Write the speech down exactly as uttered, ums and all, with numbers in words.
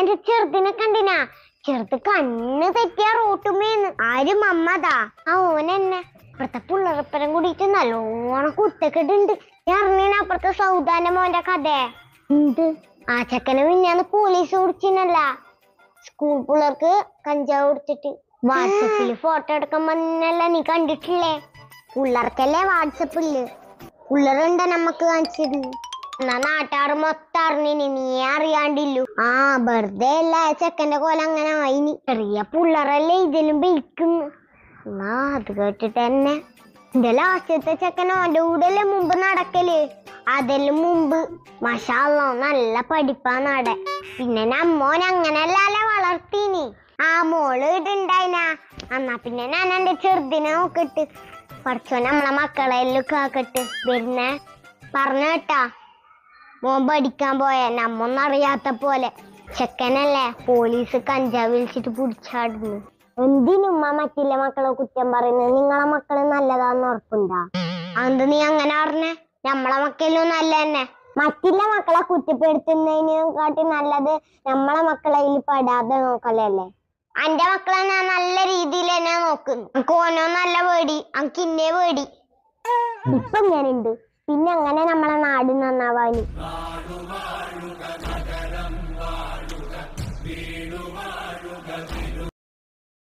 എന്റെ ചെറുതിനെ കണ്ടിനാ? ചെറുത് കണ്ണ് തെറ്റിയ റോട്ടുമേന്ന്. ആരും അമ്മതാ ആ ഓനെന്നെ. അപ്പുറത്തെ പിള്ളേർപ്പരം കൂടിയിട്ട് നല്ലോണം കുത്തക്കെട്ടുണ്ട്. അറിഞ്ഞീന അപ്പുറത്തെ സൗദാന്റെ മോന്റെ കഥ ഉണ്ട്. ആ ചെക്കനെ പിന്നെന്ന് പോലീസ് കുടിച്ചിനല്ല. സ്കൂൾ പിള്ളേർക്ക് കഞ്ചാവ് കുടിച്ചിട്ട് വാട്സപ്പില് ഫോട്ടോ എടുക്കാൻ വന്നല്ല. നീ കണ്ടിട്ടില്ലേ? പിള്ളേർക്കല്ലേ വാട്സപ്പില്. പിള്ളേരുണ്ട നമ്മക്ക് കാണിച്ചിരുന്നു. എന്നാ നാട്ടാറ് മൊത്തം അറിഞ്ഞിനി, നീ അറിയാണ്ടില്ലു. ആ വെറുതെ അല്ല ചെക്കന്റെ കോലം അങ്ങനെ ആയിനി. ചെറിയ പിള്ളേരല്ലേ ഇതിലും ബിൽക്കുന്നു. എന്നാ അത് കേട്ടിട്ട് തന്നെ എന്റെ ലാസ്റ്റത്തെ ചെക്കൻ ഓന്റെ കൂടെല്ലേ മുമ്പ് നടക്കല്. അതെല്ലാം മുമ്പ് മാഷാ അല്ലാഹ് നല്ല പഠിപ്പാ നട. പിന്നെ നമ്മോൻ അങ്ങനെയല്ലേ വളർത്തീനി. ആ മോള് ഇടുണ്ടായിന. എന്നാ പിന്നെ ഞാൻ എന്റെ ചെറുതിനെ നോക്കിട്ട് പഠിച്ചോ നമ്മളെ മക്കളെല്ലാം കാക്കട്ട് വരുന്ന പറഞ്ഞ കേട്ടാ. മോൻ പഠിക്കാൻ പോയ നമ്മൊന്നും അറിയാത്ത പോലെ. ചെക്കനല്ലേ പോലീസ് കഞ്ചാവ് വിളിച്ചിട്ട് പിടിച്ചാടുന്നു. എന്തിനുമ്മ മറ്റുള്ള മക്കളെ കുറ്റം പറയുന്നത്? നിങ്ങളെ മക്കള് നല്ലതാന്ന് ഉറപ്പുണ്ടാ? അത് നീ അങ്ങനെ പറഞ്ഞേ? നമ്മളെ മക്കളും നല്ല തന്നെ. മറ്റുള്ള മക്കളെ കുറ്റപ്പെടുത്തുന്നതിനും കാട്ടി നല്ലത് നമ്മളെ മക്കളെ ഇതിൽ പെടാതെ നോക്കലല്ലേ. എന്റെ മക്കളെ ഞാൻ നല്ല രീതിയിൽ തന്നെ നോക്കുന്നു. എനിക്ക് ഓനോ നല്ല പേടി, എനിക്ക് ഇന്നേ പേടി. ഇപ്പൊ ഞാനുണ്ട്. പിന്നെ അങ്ങനെ നമ്മളെ നാട് നന്നാവാനും.